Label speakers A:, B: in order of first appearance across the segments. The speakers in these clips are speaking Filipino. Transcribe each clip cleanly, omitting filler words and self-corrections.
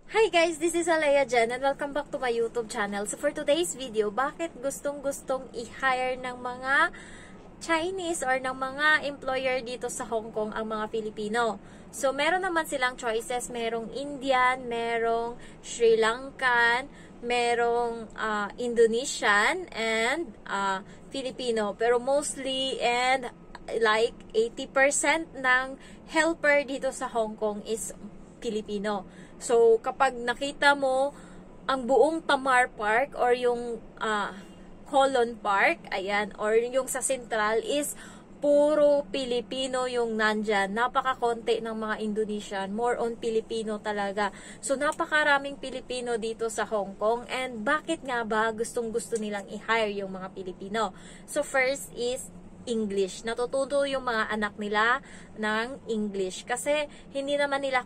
A: Hi guys, this is Alea Jen and welcome back to my YouTube channel. So for today's video, bakit gustong-gustong i-hire ng mga Chinese or ng mga employer dito sa Hong Kong ang mga Filipino? So meron naman silang choices, merong Indian, merong Sri Lankan, merong Indonesian and Filipino. Pero mostly and like 80% ng helper dito sa Hong Kong is Filipino. So, kapag nakita mo ang buong Tamar Park or yung Holland Park, ayan, or yung sa Central is puro Pilipino yung nandyan. Napaka-konti ng mga Indonesian. More on Pilipino talaga. So, napakaraming Pilipino dito sa Hong Kong. And bakit nga ba gustong-gusto nilang i-hire yung mga Pilipino? So, first is English. Natututo yung mga anak nila ng English. Kasi hindi naman nila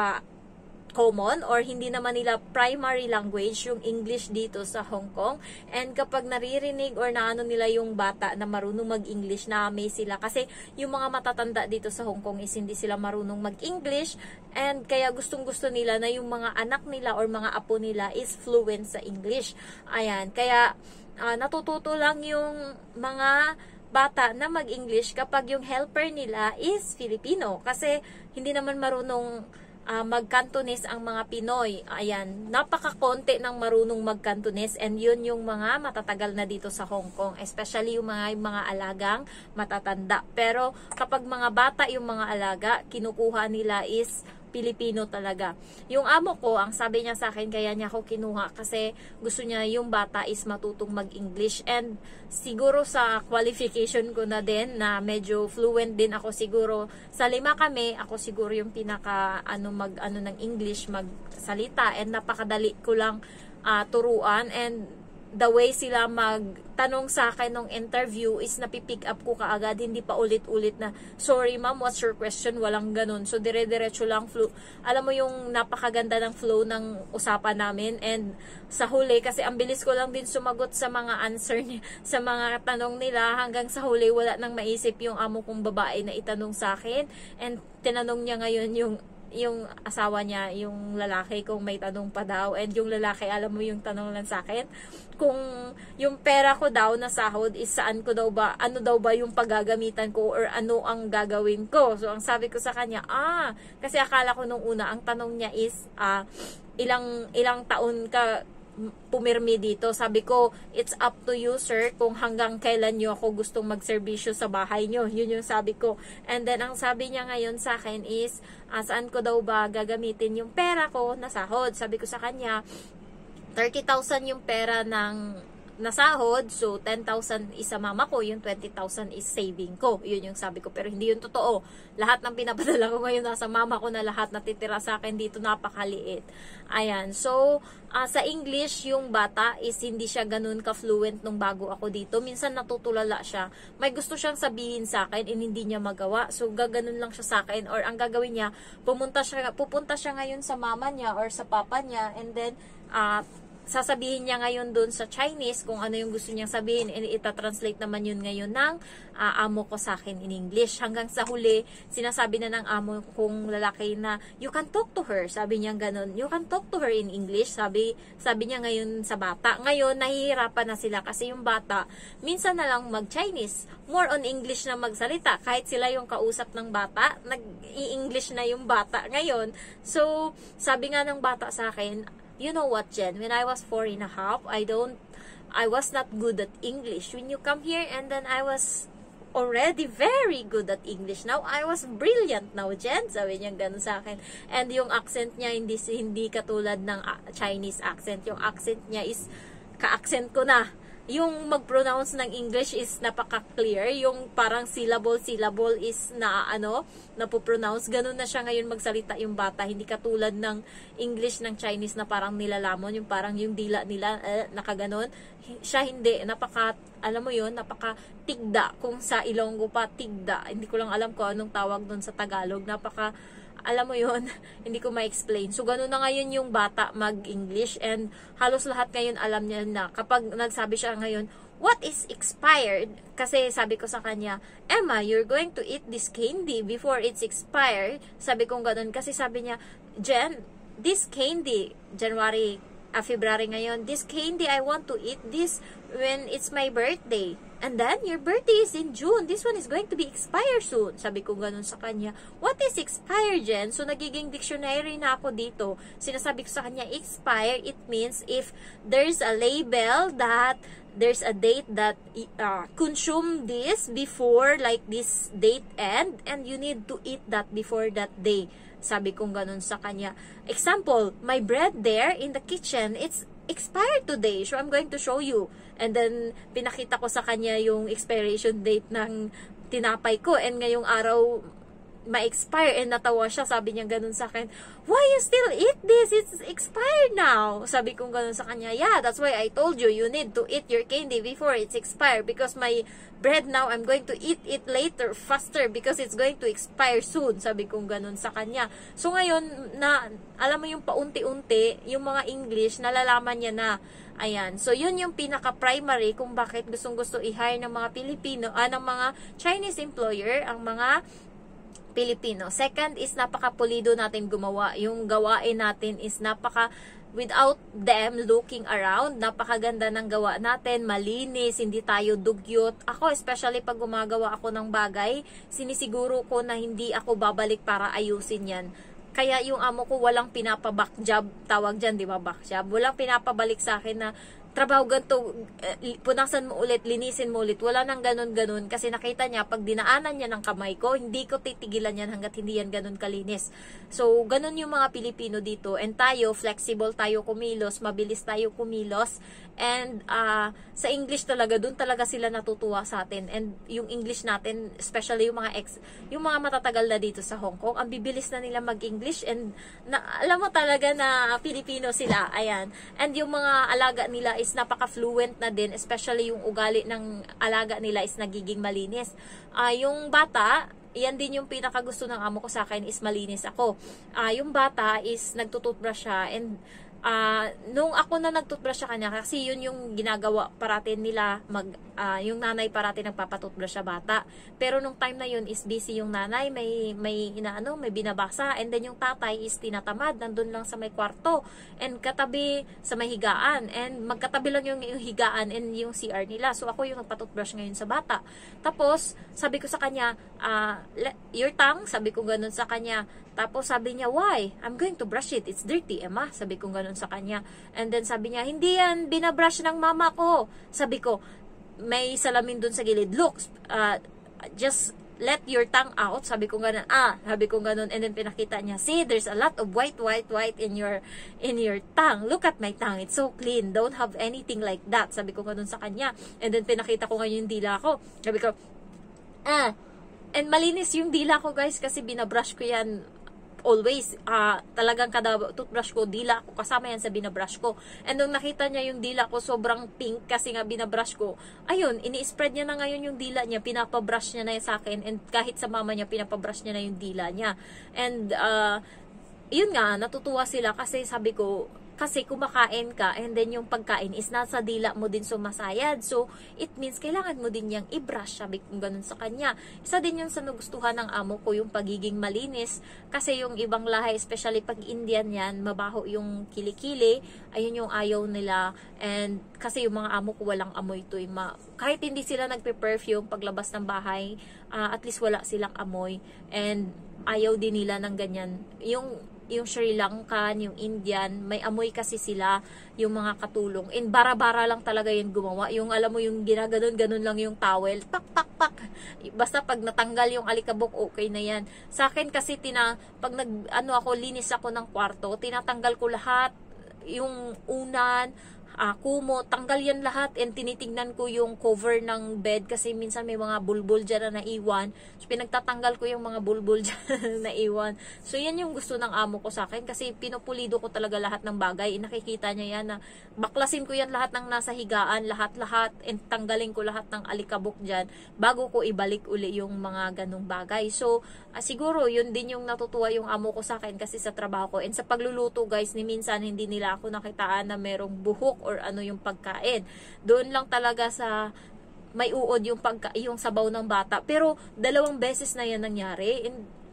A: common or hindi naman nila primary language yung English dito sa Hong Kong. And kapag naririnig or naano nila yung bata na marunong mag-English, na-amaze sila. Kasi yung mga matatanda dito sa Hong Kong is hindi sila marunong mag-English. And kaya gustong-gusto nila na yung mga anak nila or mga apo nila is fluent sa English. Ayan. Kaya natututo lang yung mga bata na mag-English kapag yung helper nila is Filipino. Kasi hindi naman marunong mag-Cantonese ang mga Pinoy. Ayan, napakakonti ng marunong mag-Cantonese and yun yung mga matatagal na dito sa Hong Kong, especially yung mga alagang matatanda. Pero kapag mga bata yung mga alaga, kinukuha nila is Pilipino talaga. Yung amo ko, ang sabi niya sa akin, kaya niya ako kinuha kasi gusto niya yung bata is matutong mag-English. And siguro sa qualification ko na din na medyo fluent din ako siguro. Sa 5 kami, ako siguro yung pinaka mag ng English, magsalita, and napakadali ko lang turuan. And the way sila magtanong sa akin ng interview is napipick up ko kaagad, hindi pa ulit-ulit na, sorry ma'am, what's your question? Walang ganun. So, dire-diretso lang flow. Alam mo yung napakaganda ng flow ng usapan namin. And sa huli, kasi ang bilis ko lang din sumagot sa mga answer niya, sa mga tanong nila, hanggang sa huli, wala nang maisip yung amo kong babae na itanong sa akin. And tinanong niya ngayon yung asawa niya, yung lalaki, kung may tanong pa daw. And yung lalaki, alam mo yung tanong lang sa akin, kung yung pera ko daw na sahod is saan ko daw ba, ano daw ba yung paggagamitan ko or ano ang gagawin ko. So, ang sabi ko sa kanya, kasi akala ko nung una, ang tanong niya is, ilang taon ka pumirmi dito. Sabi ko, it's up to you sir kung hanggang kailan nyo ako gustong magserbisyo sa bahay nyo. Yun yung sabi ko. And then ang sabi niya ngayon sa akin is, saan ko daw ba gagamitin yung pera ko na sahod. Sabi ko sa kanya, 30,000 yung pera ng nasahod, so 10,000 is sa mama ko, yung 20,000 is saving ko. Yun yung sabi ko, pero hindi yun totoo. Lahat ng pinapadala ko ngayon nasa mama ko na, lahat natitira sa akin dito, napakaliit. Ayan, so sa English, yung bata is hindi siya ganun ka-fluent nung bago ako dito. Minsan natutulala siya. May gusto siyang sabihin sa akin and hindi niya magawa. So gaganon lang siya sa akin, or ang gagawin niya, pupunta siya ngayon sa mama niya or sa papa niya, and then sasabihin niya ngayon dun sa Chinese kung ano yung gusto niyang sabihin, and ita-translate naman yun ngayon ng amo ko sa akin in English. Hanggang sa huli, sinasabi na ng amo kong lalaki na, you can talk to her. Sabi niya ganun, you can talk to her in English. Sabi niya ngayon sa bata. Ngayon, nahihirapan na sila kasi yung bata, minsan na lang mag-Chinese. More on English na magsalita. Kahit sila yung kausap ng bata, nag-i-English na yung bata ngayon. So, sabi nga ng bata sa akin, you know what, Jen? When I was 4 and a half, I was not good at English. When you come here, and then I was already very good at English. Now, I was brilliant now, Jen. Sabi niya ganun sa akin. And yung accent niya, hindi katulad ng Chinese accent. Yung accent niya is, ka-accent ko na. Yung mag-pronounce ng English is napaka-clear. Yung parang syllable is napopronounce. Ganun na siya ngayon magsalita yung bata. Hindi katulad ng English ng Chinese na parang nilalamon. Yung parang yung dila nila, nakaganon. Siya hindi. Alam mo yun, napaka-tigda. Kung sa Ilonggo pa, tigda. Hindi ko lang alam kung anong tawag doon sa Tagalog. Alam mo yun, hindi ko ma-explain. So, ganun na ngayon yung bata mag-English, and halos lahat ngayon alam niya na kapag nagsabi siya ngayon, what is expired? Kasi sabi ko sa kanya, Emma, you're going to eat this candy before it's expired. Sabi ko ganun, kasi sabi niya, Jen, this candy, February ngayon, this candy, I want to eat this when it's my birthday. And then, your birthday is in June. This one is going to be expired soon. Sabi ko ganun sa kanya. What is expire, Jen? So, nagiging dictionary na ako dito. Sinasabi ko sa kanya, expire, it means if there's a label that there's a date that consume this before like this date end and you need to eat that before that day. Sabi kong ganun sa kanya. Example, my bread there in the kitchen, it's expired today. So, I'm going to show you. And then, pinakita ko sa kanya yung expiration date ng tinapay ko. And ngayong araw, ma-expire. And natawa siya. Sabi niya ganun sa akin, why you still eat this? It's expired now. Sabi kong ganun sa kanya, yeah, that's why I told you, you need to eat your candy before it's expired. Because my bread now, I'm going to eat it later, faster, because it's going to expire soon. Sabi kong ganun sa kanya. So ngayon, alam mo yung paunti-unti, yung mga English, nalalaman niya na. Ayan. So, yun yung pinaka-primary kung bakit gustong-gusto i-hire ng mga Pilipino, ng mga Chinese employer, ang mga Pilipino. Second is napaka-pulido natin gumawa. Yung gawain natin is without them looking around, napakaganda ng gawa natin, malinis, hindi tayo dugyot. Ako, especially pag gumagawa ako ng bagay, sinisiguro ko na hindi ako babalik para ayusin yan. Kaya yung amo ko walang pinapa-back job, tawag dyan, di ba, back job? Walang pinapabalik sa akin na trabaho ganito, punasan mo ulit, linisin mo ulit. Wala nang ganun-ganun kasi nakita niya, pag dinaanan niya ng kamay ko, hindi ko titigilan yan hanggat hindi yan ganun kalinis. So, ganun yung mga Pilipino dito. And tayo, flexible tayo kumilos, mabilis tayo kumilos. And sa English talaga, dun talaga sila natutuwa sa atin. And yung English natin, especially yung mga matatagal na dito sa Hong Kong, ang bibilis na nila mag-English and alam mo talaga na Pilipino sila. Ayan. And yung mga alaga nila is napaka-fluent na din, especially yung ugali ng alaga nila is nagiging malinis. Yung bata, yan din yung pinakagusto ng amo ko sa akin is malinis ako. Yung bata is nagtututbrush siya and nung ako na nagtutbrush sa kanya, kasi yun yung ginagawa parating nila, yung nanay parating nagpapatutbrush sa bata. Pero nung time na yun is busy yung nanay, may binabasa, and then yung tatay is tinatamad, nandun lang sa may kwarto, and katabi sa may higaan, and magkatabi lang yung higaan and yung CR nila. So ako yung nagpatutbrush ngayon sa bata. Tapos, sabi ko sa kanya, your tongue, sabi ko ganun sa kanya. Tapos sabi niya, why? I'm going to brush it. It's dirty, Emma. Sabi ko ganun sa kanya. And then sabi niya, hindi yan, binabrush ng mama ko. Sabi ko, may salamin dun sa gilid. Look, just let your tongue out. Sabi ko ganun, sabi ko ganun. And then pinakita niya, see, there's a lot of white in your tongue. Look at my tongue. It's so clean. Don't have anything like that. Sabi ko ganun sa kanya. And then pinakita ko ngayon yung dila ko. Sabi ko, and malinis yung dila ko, guys, kasi binabrush ko yan always. Talagang kada toothbrush ko, dila ko, kasama yan sa binabrush ko. And nung nakita niya yung dila ko sobrang pink kasi nga binabrush ko, ayun, ini-spread niya na ngayon yung dila niya, pinapabrush niya na yun sa akin, and kahit sa mama niya, pinapabrush niya na yung dila niya. And yun nga, natutuwa sila kasi sabi ko, kasi kumakain ka and then yung pagkain is nasa dila mo din sumasayad. So, it means kailangan mo din yung i-brush, sabi kong ganun sa kanya. Isa din yun sa nagustuhan ng amo ko, yung pagiging malinis. Kasi yung ibang lahi, especially pag Indian yan, mabaho yung kilikili, ayun yung ayaw nila. And kasi yung mga amo ko walang amoy to. Kahit hindi sila nagpe-perfume paglabas ng bahay, at least wala silang amoy. And ayaw din nila ng ganyan. Yung Sri Lankan, yung Indian, may amoy kasi sila, yung mga katulong. And bara-bara lang talaga yun gumawa. Yung alam mo, yung ginaganon-ganon lang yung towel. Tak, tak, tak. Basta pag natanggal yung alikabok, okay na yan. Sa akin kasi, pag linis ako ng kwarto, tinatanggal ko lahat. Yung unan, kumot, tanggal yan lahat, and tinitingnan ko yung cover ng bed kasi minsan may mga bulbul dyan na naiwan. So, pinagtatanggal ko yung mga bulbul dyan na naiwan. So, yan yung gusto ng amo ko sa akin kasi pinupulido ko talaga lahat ng bagay. Nakikita niya yan na baklasin ko yan lahat ng nasa higaan, lahat-lahat, and tanggalin ko lahat ng alikabok dyan bago ko ibalik uli yung mga ganong bagay. So, siguro, yun din yung natutuwa yung amo ko sa akin kasi sa trabaho ko. And sa pagluluto, guys, ni minsan hindi nila ako nakitaan na merong buhok or ano yung pagkain. Doon lang talaga sa may uod yung sabaw ng bata. Pero 2 beses na yan nangyari. And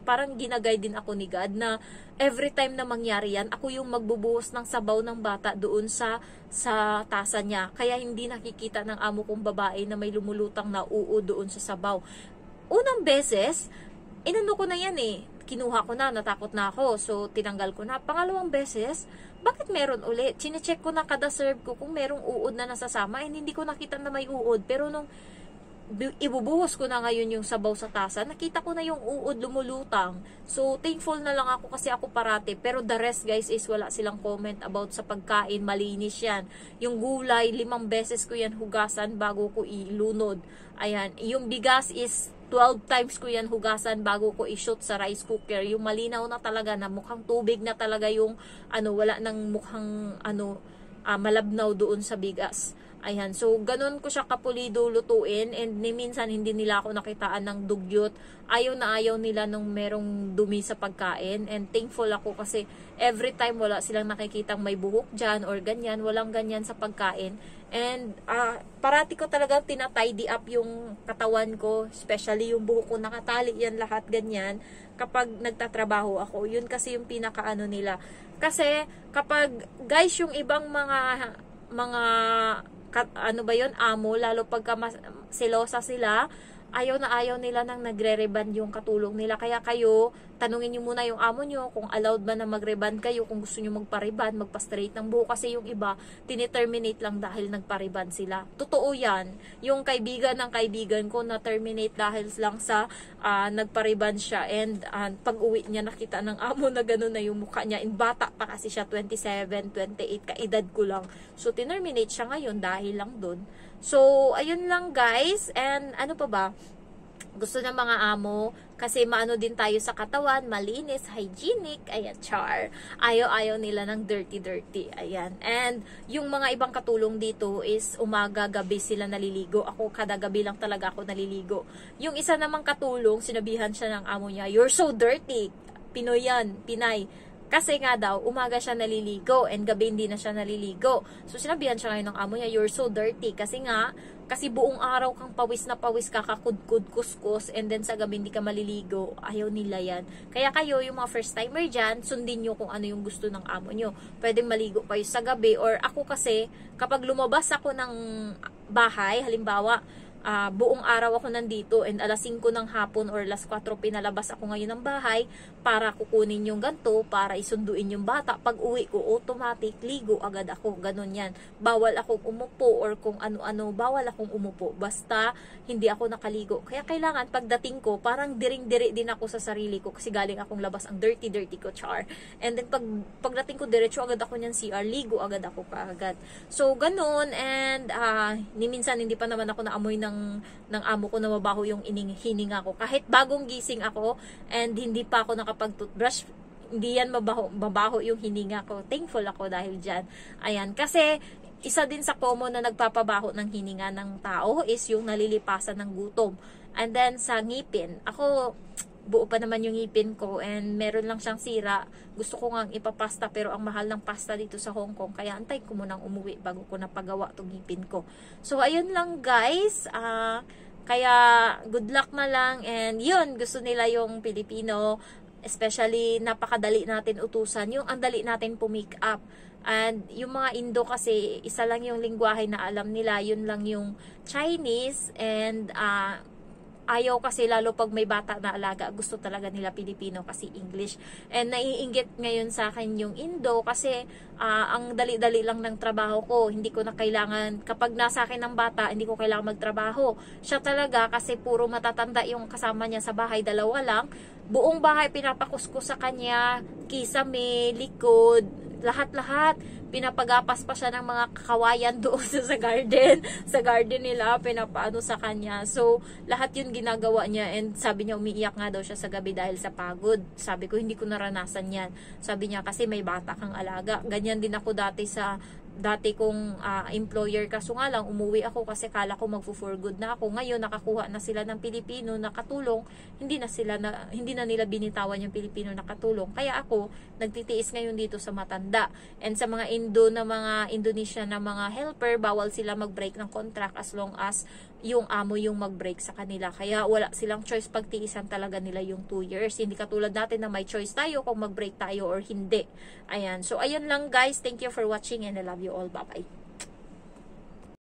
A: parang ginagay din ako ni God na every time na mangyari yan, ako yung magbubuhos ng sabaw ng bata doon sa tasa niya. Kaya hindi nakikita ng amo kong babae na may lumulutang na uod doon sa sabaw. Unang beses, inano ko na yan eh. Kinuha ko na, natakot na ako. So, tinanggal ko na. Pangalawang beses, bakit meron ulit? Chinecheck ko na kada serve ko kung merong uod na nasasama. And hindi ko nakita na may uod. Pero nung ibubuhos ko na ngayon yung sabaw sa tasa, nakita ko na yung uod lumulutang. So, thankful na lang ako kasi ako parate. Pero the rest, guys, is wala silang comment about sa pagkain. Malinis yan. Yung gulay, 5 beses ko yan hugasan bago ko ilunod. Ayan. Yung bigas is 12 times ko yan hugasan bago ko i-shoot sa rice cooker. Yung malinaw na talaga na mukhang tubig na talaga yung wala nang mukhang malabnaw doon sa bigas. Ayan, so ganun ko siya kapulido lutuin, and minsan hindi nila ako nakitaan ng dugyot. Ayaw na ayaw nila nung merong dumi sa pagkain, and thankful ako kasi every time wala silang nakikitang may buhok dyan or ganyan, walang ganyan sa pagkain. And parati ko talagang tinatidy up yung katawan ko, especially yung buhok ko, nakatali yan lahat ganyan kapag nagtatrabaho ako. Yun kasi yung pinakaano nila. Kasi kapag guys, yung ibang mga amo, lalo pagka selosa sila, ayaw na ayaw nila nang nagre-reband yung katulong nila. Kaya kayo, tanungin nyo muna yung amo nyo kung allowed ba na mag-reband kayo, kung gusto nyo magpa-reband, magpa-straight ng buhok. Kasi yung iba, tiniterminate lang dahil nagpa-reband sila. Totoo yan. Yung kaibigan ng kaibigan ko na-terminate dahil lang sa nagpa-reband siya, and pag uwi niya nakita ng amo na gano'n na yung mukha niya, and bata pa kasi siya, 27, 28, kaedad ko lang. So, tinerminate siya ngayon dahil lang dun. So, ayun lang guys. And ano pa ba? Gusto ng mga amo, kasi maano din tayo sa katawan, malinis, hygienic, ayan, char. Ayaw-ayaw nila ng dirty-dirty, ayan. And yung mga ibang katulong dito is umaga, gabi sila naliligo. Ako, kada gabi lang talaga ako naliligo. Yung isa namang katulong, sinabihan siya ng amo niya, "You're so dirty." Pinoy yan, Pinay. Kasi nga daw, umaga siya naliligo and gabi hindi na siya naliligo. So, sinabihan siya ngayon ng amo niya, "You're so dirty." Kasi buong araw kang pawis na pawis, kakakudkud, kuskus, and then sa gabi hindi ka maliligo. Ayaw nila yan. Kaya kayo, yung mga first timer dyan, sundin nyo kung ano yung gusto ng amo nyo. Pwedeng maligo kayo sa gabi, or ako kasi, kapag lumabas ako ng bahay, halimbawa, buong araw ako nandito and alas 5 ng hapon or alas 4 pinalabas ako ngayon ng bahay para kukunin yung ganto, para isunduin yung bata. Pag uwi ko, automatic, ligo agad ako. Ganun yan. Bawal akong umupo or kung ano-ano, bawal akong umupo. Basta hindi ako nakaligo. Kaya kailangan pagdating ko, parang diring-diri din ako sa sarili ko kasi galing akong labas, ang dirty-dirty ko, char. And then pagdating ko, diretso agad ako nyan CR, ligo agad ako kaagad. So, ganun. And minsan hindi pa naman ako naamoy ng amo ko na mabaho yung hininga ko. Kahit bagong gising ako and hindi pa ako nakapag-toothbrush, hindi yan mabaho yung hininga ko. Thankful ako dahil dyan. Ayan. Kasi, isa din sa common na nagpapabaho ng hininga ng tao is yung nalilipasan ng gutom. And then, sa ngipin. Ako, buo pa naman yung ngipin ko and meron lang siyang sira. Gusto ko nga ipapasta pero ang mahal ng pasta dito sa Hong Kong, kaya antay ko munang umuwi bago ko napagawa itong ngipin ko. So ayun lang guys, kaya good luck na lang. And yun, gusto nila yung Pilipino, especially napakadali natin utusan, yung ang dali natin pumake up. And yung mga Indo kasi, isa lang yung lingwahe na alam nila, yun lang yung Chinese, and ayaw kasi lalo pag may bata na alaga, gusto talaga nila Pilipino kasi English. And naiinggit ngayon sa akin yung Indo kasi ang dali-dali lang ng trabaho ko. Hindi ko na kailangan, kapag nasa akin ng bata, hindi ko kailangan magtrabaho. Siya talaga kasi puro matatanda yung kasama niya sa bahay, 2 lang. Buong bahay pinapakuskus sa kanya, kisame, likod, lahat-lahat. Pinapagapas pa siya ng mga kawayan doon sa garden. Sa garden nila, pinapaano sa kanya. So, lahat yun ginagawa niya. And sabi niya, umiiyak nga daw siya sa gabi dahil sa pagod. Sabi ko, hindi ko naranasan yan. Sabi niya, kasi may bata kang alaga. Ganyan din ako dati kong employer, kaso nga lang umuwi ako kasi kala ko magfo-for good na ako. Ngayon nakakuha na sila ng Pilipino na katulong, hindi na nila binitawan yung Pilipino na katulong. Kaya ako nagtitiis ngayon dito sa matanda. And sa mga Indonesia na mga helper, bawal sila mag-break ng contract as long as yung amo yung mag-break sa kanila. Kaya wala silang choice, pagtiisan talaga nila yung 2 years. Hindi katulad natin na may choice tayo kung mag-break tayo or hindi. Ayan. So, ayun lang guys. Thank you for watching and I love you all. Bye-bye.